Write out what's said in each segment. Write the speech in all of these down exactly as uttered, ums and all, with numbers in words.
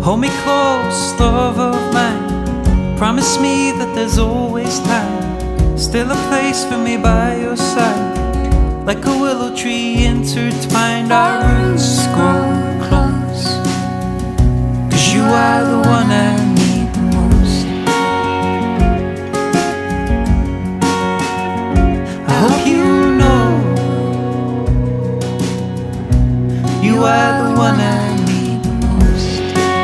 Hold me close, love of mine. Promise me that there's always time. Still a place for me by your side. Like a willow tree intertwined, our roots grow close. Cause you are the one I need the most. I hope you know you are the one I need the most.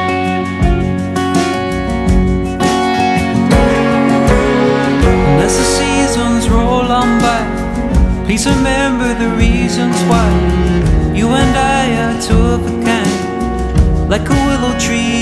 And as the seasons roll on by, please remember the reasons why you and I are two of a kind. Like a willow tree